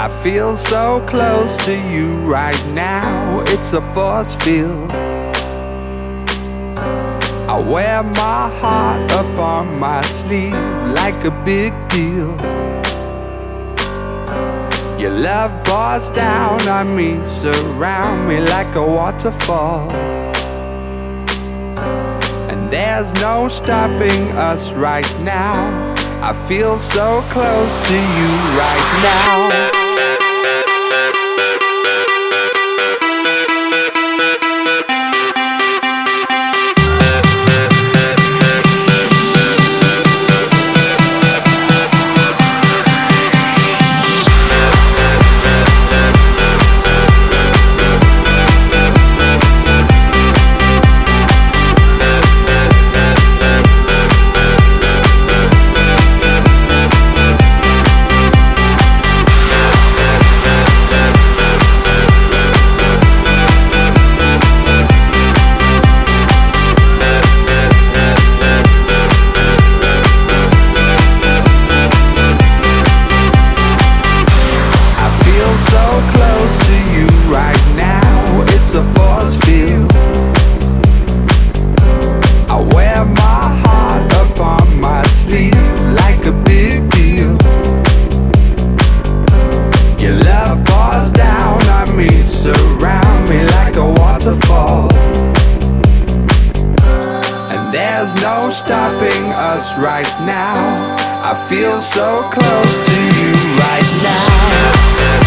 I feel so close to you right now, it's a force field. I wear my heart up on my sleeve like a big deal. Your love pours down on me, surround me like a waterfall. And there's no stopping us right now. I feel so close to you right now. There's no stopping us right now. I feel so close to you right now.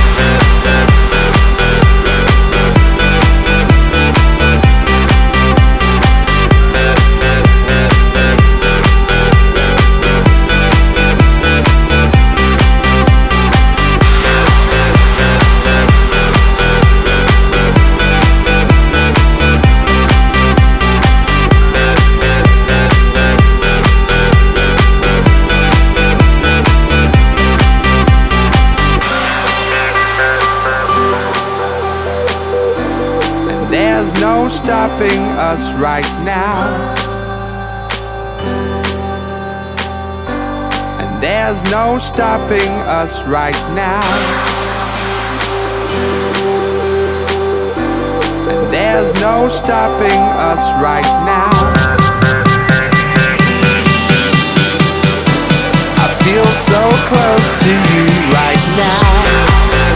There's no stopping us right now. And there's no stopping us right now. And there's no stopping us right now. I feel so close to you right now.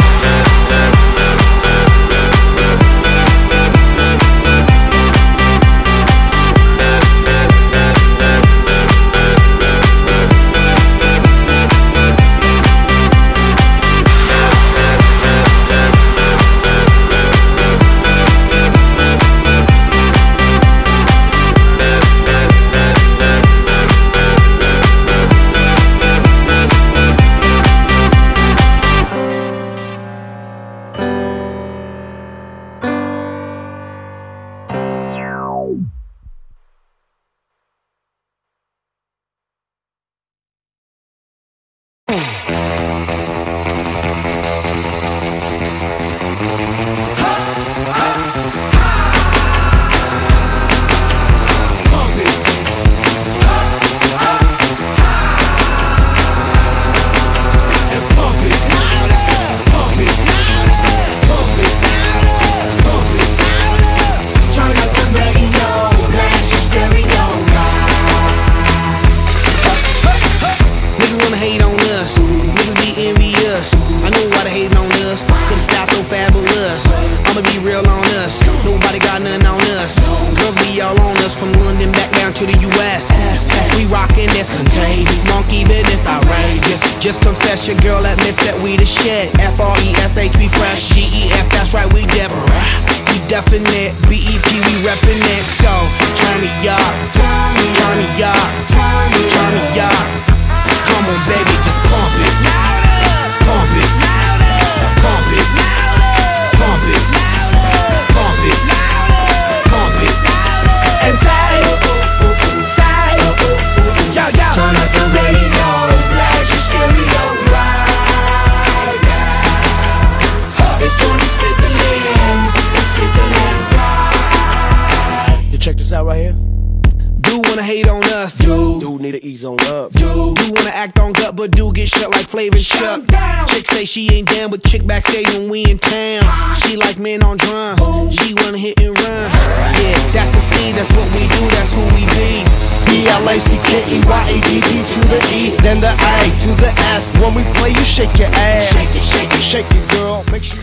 Just confess your girl admits that we the shit. F-R-E-S-H, we fresh. G-E-F, that's right, we definite. We definite. B-E-P, we reppin' it. So, turn me up. Turn me up. Turn me up. Come on, baby, just pump it. Pump it. Pump it. Pump it. Pump it. Pump it. And say, yo, yo. Turn up the radio. Blast your stereo right now. This joint is fizzling. It's sizzling right. You check this out right here. Dude wanna hate on us. Dude need to eat ease on up. Dude, you wanna act on gut, but do get shut like Flavor and Chuck. Chick say she ain't down, but chick backstage when we in town. She like men on drum, she wanna hit and run. Yeah, that's the speed, that's what we do, that's who we be. B-L-A-C-K-E-Y-A-D-D to the E, then the A to the S. When we play, you shake your ass. Shake it, shake it, shake it, girl. Make sure